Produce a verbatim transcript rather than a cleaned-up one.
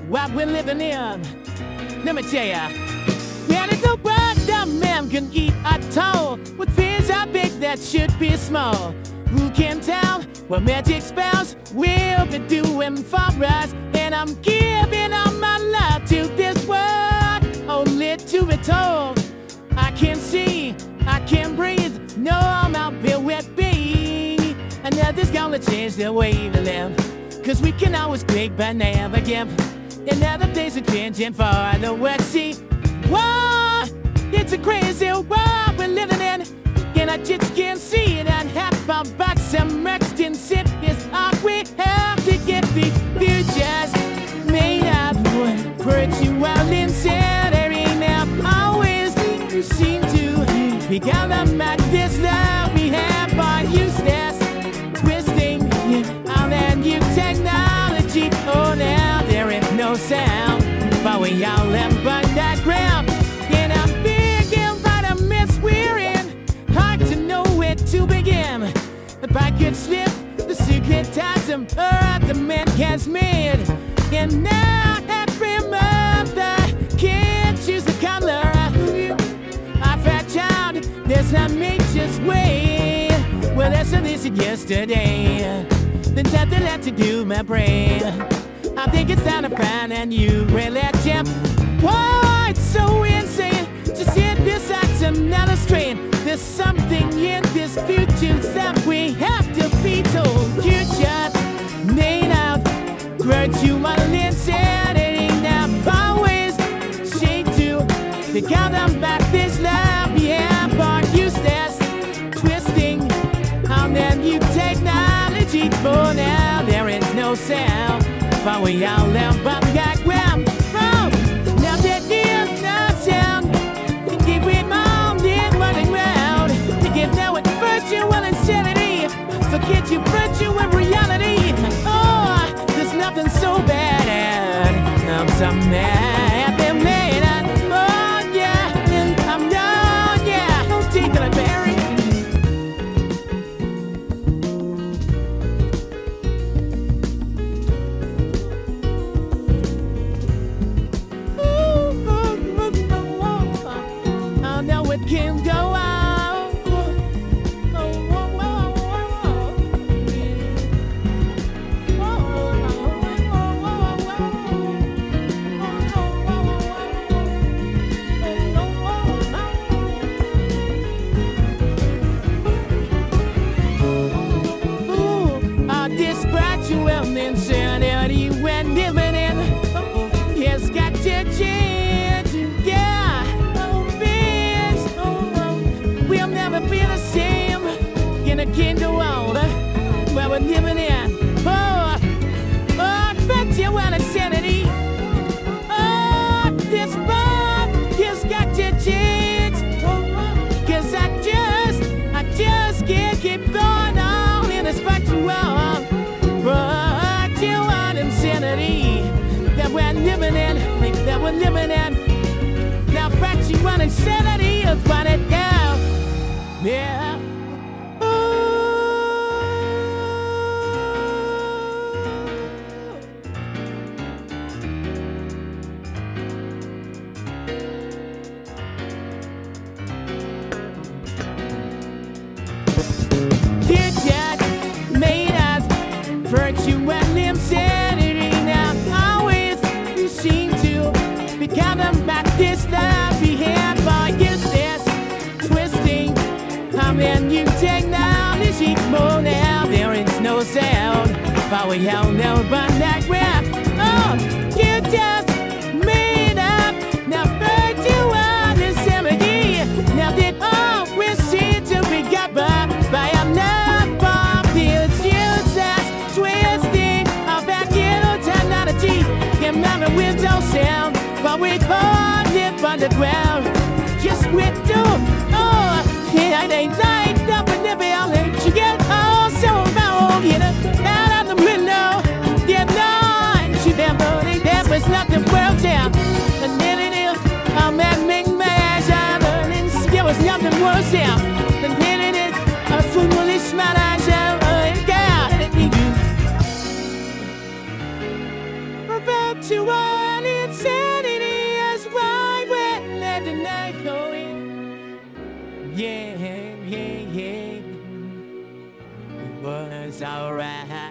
what we're living in. Let me tell ya, there is no world that man can eat at all. With fears are big that should be small. Who can tell what magic spells will be doing for us? And I'm giving all my love to this world, only to be told I can see, I can breathe, no, I'm not here with me. And nothing's gonna change the way we live, cause we can always break but never give. And other days are changing for the world. See, whoa, it's a crazy world we're living in, and I just can't see it. And half our backs immersed in sin is all we have to get. The futures made up for virtual insanity. Now always you seem to be calm at this love we have on useless, twisting all that new technology. Oh, now there is no sound, but we all live underground. And I'm thinking by the mess we're in, hard to know where to begin. If I could slip the secret ties of earth the man has made, and now every mother can't choose the color. I've had child, there's not nature's way. Well, that's at least yesterday. Then nothing left to do my brain. I think it's time to find a new religion. Whoa, it's so insane to see this item not a strain. There's something in this future that we have to be told. You just made out virtual insanity. Now always shame to the count about this love we have on useless, twisting on that new technology. For now there is no sound, but we all live underground. Oh, now there is no sound to keep it mounted running round. To give now it's virtual insanity. Forget your virtual reality. Oh, there's nothing so bad. I'm so mad at them later. Oh yeah, I'm done. Yeah, I'm taking a berry. It can go out. Oh, oh, oh, oh, oh. Ooh, this gradual insanity we're living in has got to change. Yeah. We'll never be the same in a kingdom world where we're living in. Oh, oh, virtual insanity. Oh, this world has got to change. Cause I just, I just can't keep going on in this virtual, virtual insanity that we're living in, that we're living in. Now virtual insanity is what it is. Yeah. Dear Dad made us virtual insanity. Now always you seem to be coming back this love we have for useless, twisting. And new technology, more now there is no sound, but we all know but that rap. Oh, you just made up. Now virtual insanity. Now that all we seem to be covered by another field. Useless, twisting of that new technology. Remember with no sound, but we all live underground. Just with two. Oh, yeah, they light up and never all let you get all so around, you know, out of the window. Yeah, no, she never, there was nothing world down. And then it is, I'm at Ming Mash, I'm learning, there was nothing worse down. And then it is, a foolish man, I shall, oh, God, it you. Virtual. yeah, yeah, yeah. It was alright.